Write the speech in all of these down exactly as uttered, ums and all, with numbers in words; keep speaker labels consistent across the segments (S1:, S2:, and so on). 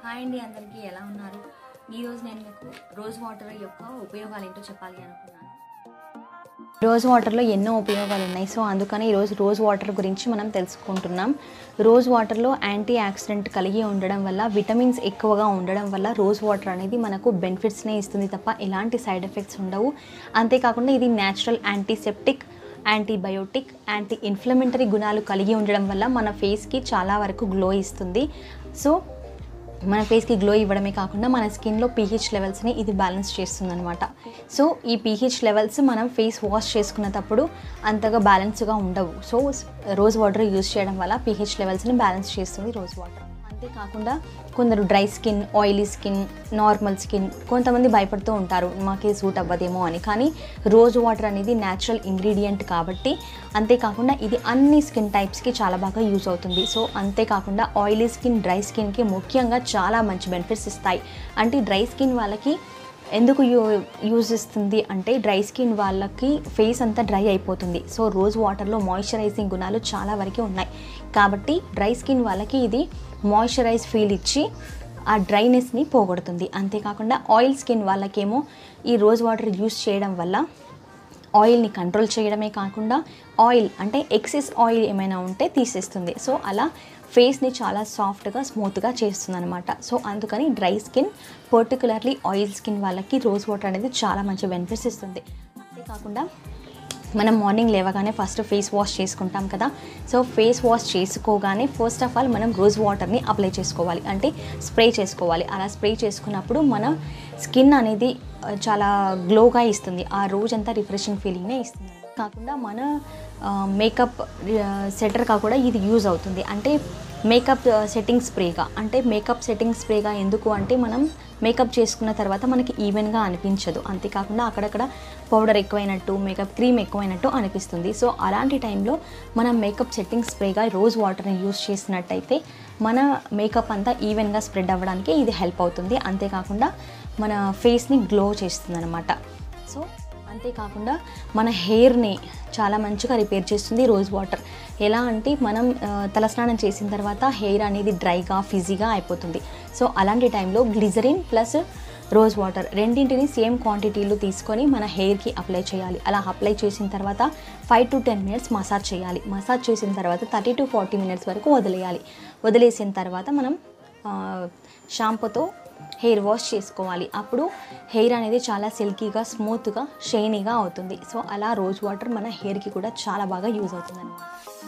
S1: Hi అండి, అందరికీ ఎలా ఉన్నారు? ఈరోజు నేను మీకు రోజ్ వాటర్ యొక్క ఉపయోగాలు ఏంటో చెప్పాలి అనుకున్నాను. రోజ్ వాటర్లో ఎన్నో ఉపయోగాలు ఉన్నాయి. సో అందుకని ఈరోజు రోజ్ వాటర్ గురించి మనం తెలుసుకుంటున్నాం. రోజ్ వాటర్లో యాంటీ ఆక్సిడెంట్ కలిగి ఉండడం వల్ల, విటమిన్స్ ఎక్కువగా ఉండడం వల్ల రోజ్ వాటర్ అనేది మనకు బెనిఫిట్స్నే ఇస్తుంది తప్ప ఎలాంటి సైడ్ ఎఫెక్ట్స్ ఉండవు. అంతేకాకుండా ఇది natural antiseptic, antibiotic, anti inflammatory గుణాలు కలిగి ఉండడం వల్ల మన ఫేస్కి చాలా వరకు గ్లో ఇస్తుంది. సో మన ఫేస్కి గ్లో ఇవ్వడమే కాకుండా మన స్కిన్లో పీహెచ్ లెవెల్స్ని ఇది బ్యాలెన్స్ చేస్తుంది అనమాట. సో ఈ పీహెచ్ లెవెల్స్ మనం ఫేస్ వాష్ చేసుకునేటప్పుడు అంతగా బ్యాలెన్స్గా ఉండవు. సో రోజ్ వాటర్ యూజ్ చేయడం వల్ల పీహెచ్ లెవెల్స్ని బ్యాలెన్స్ చేస్తుంది రోజ్ వాటర్. అంతేకాకుండా కొందరు dry skin, oily skin, normal skin, కొంతమంది భయపడుతూ ఉంటారు మాకే సూట్ అవ్వదేమో అని. కానీ రోజ్ వాటర్ అనేది న్యాచురల్ ఇంగ్రీడియంట్ కాబట్టి, అంతేకాకుండా ఇది అన్ని స్కిన్ టైప్స్కి చాలా బాగా యూజ్ అవుతుంది. సో అంతేకాకుండా ఆయిలీ స్కిన్, డ్రై స్కిన్కి ముఖ్యంగా చాలా మంచి బెనిఫిట్స్ ఇస్తాయి. అంటే డ్రై స్కిన్ వాళ్ళకి ఎందుకు యూ యూజ్ ఇస్తుంది అంటే, డ్రై స్కిన్ వాళ్ళకి ఫేస్ అంతా డ్రై అయిపోతుంది. సో రోజ్ వాటర్లో మాయిశ్చరైజింగ్ గుణాలు చాలా వరకు ఉన్నాయి కాబట్టి డ్రై స్కిన్ వాళ్ళకి ఇది మాయిశ్చరైజ్ ఫీల్ ఇచ్చి ఆ డ్రైనెస్ని పోగొడుతుంది. అంతేకాకుండా ఆయిల్ స్కిన్ వాళ్ళకేమో ఈ రోజ్ వాటర్ యూజ్ చేయడం వల్ల ఆయిల్ని కంట్రోల్ చేయడమే కాకుండా ఆయిల్ అంటే ఎక్సెస్ ఆయిల్ ఏమైనా ఉంటే తీసేస్తుంది. సో అలా ఫేస్ని చాలా సాఫ్ట్గా, స్మూత్గా చేస్తుంది అనమాట. సో అందుకని dry skin, particularly oil skin వాళ్ళకి రోజ్ వాటర్ అనేది చాలా మంచి బెనిఫిట్స్ ఇస్తుంది. అంతేకాకుండా మనం మార్నింగ్ లేవగానే ఫస్ట్ ఫేస్ వాష్ చేసుకుంటాం కదా. సో ఫేస్ వాష్ చేసుకోగానే ఫస్ట్ ఆఫ్ ఆల్ మనం రోజ్ వాటర్ని అప్లై చేసుకోవాలి, అంటే స్ప్రే చేసుకోవాలి. అలా స్ప్రే చేసుకున్నప్పుడు మన స్కిన్ అనేది చాలా గ్లోగా ఇస్తుంది, ఆ రోజంతా రిఫ్రెషింగ్ ఫీలింగ్నే ఇస్తుంది. కాకుండా మన మేకప్ సెటర్గా కూడా ఇది యూజ్ అవుతుంది. అంటే మేకప్ సెట్టింగ్ స్ప్రేగా, అంటే మేకప్ సెట్టింగ్ స్ప్రేగా ఎందుకు అంటే, మనం మేకప్ చేసుకున్న తర్వాత మనకి ఈవెన్గా అనిపించదు. అంతేకాకుండా అక్కడక్కడ పౌడర్ ఎక్కువైనట్టు, మేకప్ క్రీమ్ ఎక్కువైనట్టు అనిపిస్తుంది. సో అలాంటి టైంలో మనం మేకప్ సెట్టింగ్ స్ప్రేగా రోజ్ వాటర్ని యూజ్ చేసినట్టయితే మన మేకప్ అంతా ఈవెన్గా స్ప్రెడ్ అవ్వడానికి ఇది హెల్ప్ అవుతుంది. అంతేకాకుండా మన ఫేస్ని గ్లో చేస్తుంది అనమాట. సో అంతేకాకుండా మన హెయిర్ని చాలా మంచిగా రిపేర్ చేస్తుంది రోజ్ వాటర్. ఎలా అంటే, మనం తలస్నానం చేసిన తర్వాత హెయిర్ అనేది డ్రైగా, ఫిజీగా అయిపోతుంది. సో అలాంటి టైంలో గ్లిజరిన్ ప్లస్ రోజ్ వాటర్ రెండింటిని సేమ్ క్వాంటిటీలో తీసుకొని మన హెయిర్కి అప్లై చేయాలి. అలా అప్లై చేసిన తర్వాత five to ten minutes massage చేయాలి. మసాజ్ చేసిన తర్వాత థర్టీ టు ఫార్టీ మినిట్స్ వరకు వదిలేయాలి. వదిలేసిన తర్వాత మనం షాంపూతో హెయిర్ వాష్ చేసుకోవాలి. అప్పుడు హెయిర్ అనేది చాలా సిల్కీగా, స్మూత్గా, షైనీగా అవుతుంది. సో అలా రోజ్ వాటర్ మన హెయిర్కి కూడా చాలా బాగా యూజ్ అవుతుంది అన్నమాట.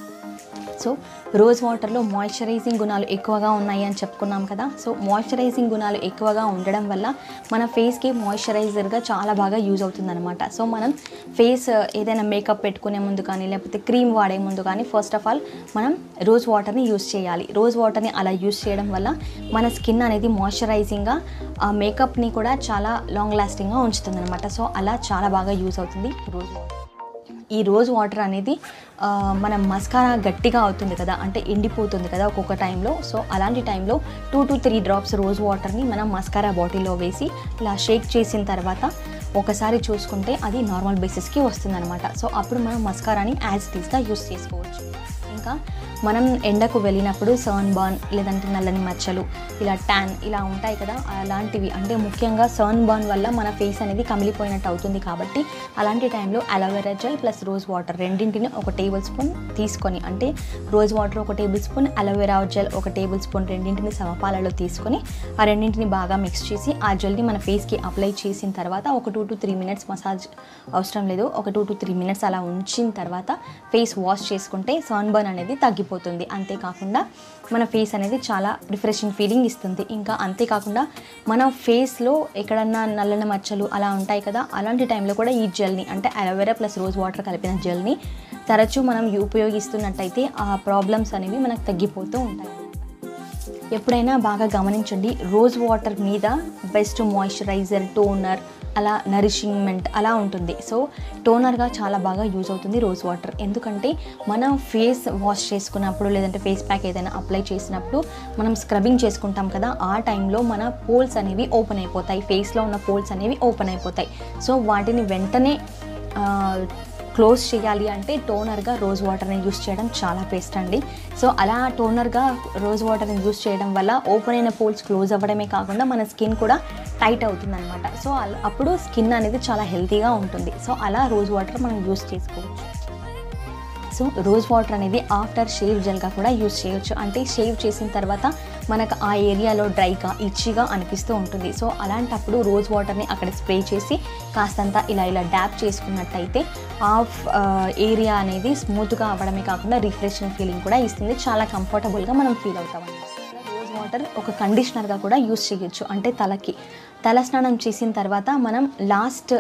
S1: సో రోజ్ వాటర్లో మాయిశ్చరైజింగ్ గుణాలు ఎక్కువగా ఉన్నాయి అని చెప్పుకున్నాం కదా. సో మాయిశ్చరైజింగ్ గుణాలు ఎక్కువగా ఉండడం వల్ల మన ఫేస్కి మాయిశ్చరైజర్గా చాలా బాగా యూజ్ అవుతుంది అనమాట. సో మనం ఫేస్ ఏదైనా మేకప్ పెట్టుకునే ముందు కానీ, లేకపోతే క్రీమ్ వాడే ముందు కానీ ఫస్ట్ ఆఫ్ ఆల్ మనం రోజ్ వాటర్ని యూజ్ చేయాలి. రోజ్ వాటర్ని అలా యూజ్ చేయడం వల్ల మన స్కిన్ అనేది మాయిశ్చరైజింగ్గా, ఆ మేకప్ని కూడా చాలా లాంగ్ లాస్టింగ్గా ఉంచుతుంది అనమాట. సో అలా చాలా బాగా యూజ్ అవుతుంది రోజ్ వాటర్. ఈ రోజ్ వాటర్ అనేది మన మస్కారా గట్టిగా అవుతుంది కదా, అంటే ఎండిపోతుంది కదా ఒక్కొక్క టైంలో. సో అలాంటి టైంలో two to three drops rose వాటర్ని మనం మస్కారా బాటిల్లో వేసి ఇలా షేక్ చేసిన తర్వాత ఒకసారి చూసుకుంటే అది నార్మల్ బేసిస్కి వస్తుందన్నమాట. సో అప్పుడు మనం మస్కారాని యాజ్ ఇట్ ఈస్గా యూస్ చేసుకోవచ్చు. ఇంకా మనం ఎండకు వెళ్ళినప్పుడు సన్ బర్న్, లేదంటే నల్లని మచ్చలు, ఇలా ట్యాన్ ఇలా ఉంటాయి కదా, అలాంటివి అంటే ముఖ్యంగా సన్ బర్న్ వల్ల మన ఫేస్ అనేది కమిలిపోయినట్టు అవుతుంది. కాబట్టి అలాంటి టైంలో aloe vera gel plus rose water రెండింటిని ఒక టేబుల్ స్పూన్ తీసుకొని, అంటే రోజ్ వాటర్ ఒక టేబుల్ స్పూన్, అలోవెరా జెల్ ఒక టేబుల్ స్పూన్ రెండింటిని సమపాలలో తీసుకొని ఆ రెండింటిని బాగా మిక్స్ చేసి ఆ జెల్ని మన ఫేస్కి అప్లై చేసిన తర్వాత ఒక two to three minutes massage అవసరం లేదు, ఒక టూ టు త్రీ మినిట్స్ అలా ఉంచిన తర్వాత ఫేస్ వాష్ చేసుకుంటే సన్ బర్న్ అనేది తగ్గిపోతుంది. అంతేకాకుండా మన ఫేస్ అనేది చాలా రిఫ్రెషింగ్ ఫీలింగ్ ఇస్తుంది. ఇంకా అంతేకాకుండా మన ఫేస్లో ఎక్కడన్నా నల్లని మచ్చలు అలా ఉంటాయి కదా, అలాంటి టైంలో కూడా ఈ జెల్ని, అంటే అలోవెరా ప్లస్ రోజ్ వాటర్ కలిపిన జెల్ని తరచూ మనం ఉపయోగిస్తున్నట్టయితే ఆ ప్రాబ్లమ్స్ అనేవి మనకు తగ్గిపోతూ ఉంటాయి. ఎప్పుడైనా బాగా గమనించండి, రోజ్ వాటర్ మీద బెస్ట్ మాయిశ్చరైజర్, టోనర్, అలా నరిషింగ్మెంట్ అలా ఉంటుంది. సో టోనర్గా చాలా బాగా యూజ్ అవుతుంది రోజ్ వాటర్. ఎందుకంటే మనం ఫేస్ వాష్ చేసుకున్నప్పుడు, లేదంటే ఫేస్ ప్యాక్ ఏదైనా అప్లై చేసినప్పుడు మనం స్క్రబ్బింగ్ చేసుకుంటాం కదా, ఆ టైంలో మన పోల్స్ అనేవి ఓపెన్ అయిపోతాయి, ఫేస్లో ఉన్న పోల్స్ అనేవి ఓపెన్ అయిపోతాయి. సో వాటిని వెంటనే క్లోజ్ చేయాలి అంటే టోనర్గా రోజ్ వాటర్ని యూస్ చేయడం చాలా బెస్ట్ అండి. సో అలా టోనర్గా రోజ్ వాటర్ని యూస్ చేయడం వల్ల ఓపెన్ అయిన పోల్స్ క్లోజ్ అవ్వడమే కాకుండా మన స్కిన్ కూడా టైట్ అవుతుంది అనమాట. సో అప్పుడు స్కిన్ అనేది చాలా హెల్తీగా ఉంటుంది. సో అలా రోజ్ వాటర్ మనం యూస్ చేసుకోవచ్చు. సో రోజ్ వాటర్ అనేది ఆఫ్టర్ షేవ్ జెల్గా కూడా యూస్ చేయొచ్చు. అంటే షేవ్ చేసిన తర్వాత మనకు ఆ ఏరియాలో డ్రైగా ఇచ్చిగా అనిపిస్తూ ఉంటుంది. సో అలాంటప్పుడు రోజ్ వాటర్ని అక్కడ స్ప్రే చేసి కాస్తంత ఇలా ఇలా డ్యాప్ చేసుకున్నట్టయితే ఆ ఏరియా అనేది స్మూత్గా అవ్వడమే కాకుండా రిఫ్రెషింగ్ ఫీలింగ్ కూడా ఇస్తుంది. చాలా కంఫర్టబుల్గా మనం ఫీల్ అవుతామండి. రోజ్ వాటర్ ఒక కండిషనర్గా కూడా యూస్ చేయొచ్చు. అంటే తలకి తలస్నానం చేసిన తర్వాత మనం లాస్ట్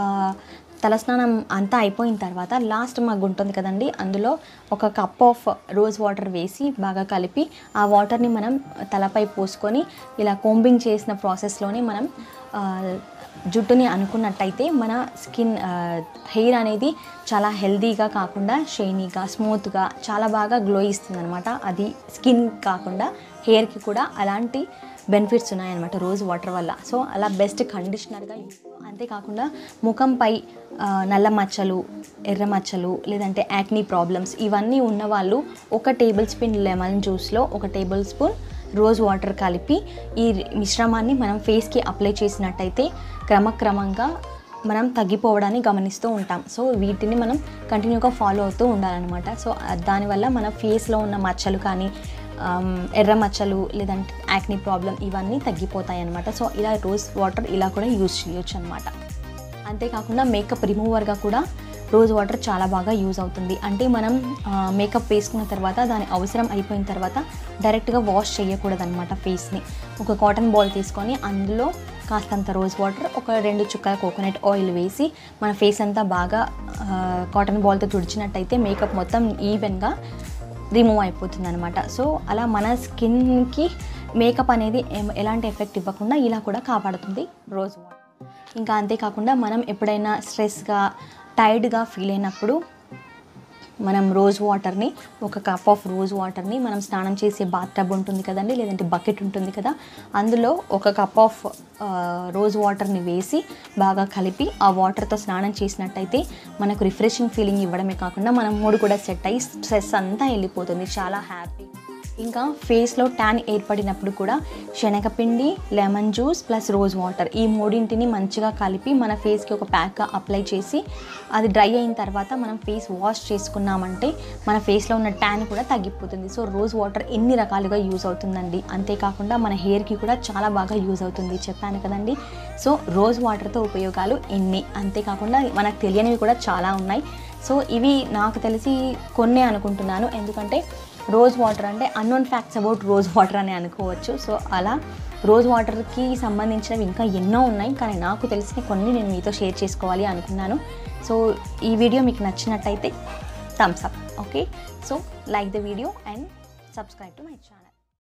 S1: తలస్నానం అంతా అయిపోయిన తర్వాత లాస్ట్ మగ్ ఉంటుంది కదండి, అందులో ఒక కప్ ఆఫ్ రోజ్ వాటర్ వేసి బాగా కలిపి ఆ వాటర్ని మనం తలపై పోసుకొని ఇలా కోంబింగ్ చేసిన ప్రాసెస్లోనే మనం జుట్టుని అనుకున్నట్టయితే మన స్కిన్ హెయిర్ అనేది చాలా హెల్దీగా కాకుండా షైనీగా స్మూత్గా చాలా బాగా గ్లో ఇస్తుంది అనమాట. అది స్కిన్ కాకుండా హెయిర్కి కూడా అలాంటి బెనిఫిట్స్ ఉన్నాయన్నమాట రోజ్ వాటర్ వల్ల. సో అలా బెస్ట్ కండిషనర్గా. అంతేకాకుండా ముఖంపై నల్ల మచ్చలు, ఎర్ర మచ్చలు, లేదంటే యాక్నీ ప్రాబ్లమ్స్ ఇవన్నీ ఉన్నవాళ్ళు ఒక టేబుల్ స్పూన్ లెమన్ జ్యూస్లో ఒక టేబుల్ స్పూన్ రోజ్ వాటర్ కలిపి ఈ మిశ్రమాన్ని మనం ఫేస్కి అప్లై చేసినట్టయితే క్రమక్రమంగా మనం తగ్గిపోవడాన్ని గమనిస్తూ ఉంటాం. సో వీటిని మనం కంటిన్యూగా ఫాలో అవుతూ ఉండాలన్నమాట. సో దానివల్ల మన ఫేస్లో ఉన్న మచ్చలు కానీ ఎర్ర మచ్చలు లేదంటే యాక్నీ ప్రాబ్లం ఇవన్నీ తగ్గిపోతాయి అన్నమాట. సో ఇలా రోజ్ వాటర్ ఇలా కూడా యూజ్ చేయొచ్చు అనమాట. అంతేకాకుండా మేకప్ రిమూవర్గా కూడా రోజ్ వాటర్ చాలా బాగా యూజ్ అవుతుంది. అంటే మనం మేకప్ వేసుకున్న తర్వాత దాని అవసరం అయిపోయిన తర్వాత డైరెక్ట్గా వాష్ చేయకూడదు అనమాట. ఫేస్ని ఒక కాటన్ బాల్ తీసుకొని అందులో కాస్తంత రోజ్ వాటర్, ఒక రెండు చుక్కల కోకోనట్ ఆయిల్ వేసి మన ఫేస్ అంతా బాగా కాటన్ బాల్తో తుడిచినట్టయితే మేకప్ మొత్తం ఈవెన్గా రిమూవ్ అయిపోతుంది అనమాట. సో అలా మన స్కిన్కి మేకప్ అనేది ఎలాంటి ఎఫెక్ట్ ఇవ్వకుండా ఇలా కూడా కాపాడుతుంది రోజ్ వాటర్. ఇంకా అంతేకాకుండా మనం ఎప్పుడైనా స్ట్రెస్గా టైర్డ్గా ఫీల్ అయినప్పుడు మనం రోజ్ వాటర్ని ఒక కప్ ఆఫ్ రోజ్ వాటర్ని మనం స్నానం చేసే బాత్ టబ్ ఉంటుంది కదండి, లేదంటే బకెట్ ఉంటుంది కదా, అందులో ఒక కప్ ఆఫ్ రోజ్ వాటర్ని వేసి బాగా కలిపి ఆ వాటర్తో స్నానం చేసినట్టయితే మనకు రిఫ్రెషింగ్ ఫీలింగ్ ఇవ్వడమే కాకుండా మన మూడ్ కూడా సెట్ అయ్యి స్ట్రెస్ అంతా వెళ్ళిపోతుంది. చాలా హ్యాపీ. ఇంకా ఫేస్లో ట్యాన్ ఏర్పడినప్పుడు కూడా శనగపిండి, lemon juice plus rose water ఈ మూడింటిని మంచిగా కలిపి మన ఫేస్కి ఒక ప్యాక్గా అప్లై చేసి అది డ్రై అయిన తర్వాత మనం ఫేస్ వాష్ చేసుకున్నామంటే మన ఫేస్లో ఉన్న ట్యాన్ కూడా తగ్గిపోతుంది. సో రోజ్ వాటర్ ఎన్ని రకాలుగా యూజ్ అవుతుందండి. అంతేకాకుండా మన హెయిర్కి కూడా చాలా బాగా యూజ్ అవుతుంది చెప్పాను కదండి. సో రోజ్ వాటర్తో ఉపయోగాలు ఎన్ని, అంతేకాకుండా మనకు తెలియనివి కూడా చాలా ఉన్నాయి. సో ఇవి నాకు తెలిసి కొన్నే అనుకుంటున్నాను, ఎందుకంటే రోజ్ వాటర్ అంటే unknown facts about rose water అని అనుకోవచ్చు. సో అలా రోజ్ వాటర్కి సంబంధించినవి ఇంకా ఎన్నో ఉన్నాయి, కానీ నాకు తెలిసిన కొన్ని నేను మీతో షేర్ చేసుకోవాలి అనుకున్నాను. సో ఈ వీడియో మీకు నచ్చినట్టయితే thumbs up. Okay, so like the video and subscribe to my channel.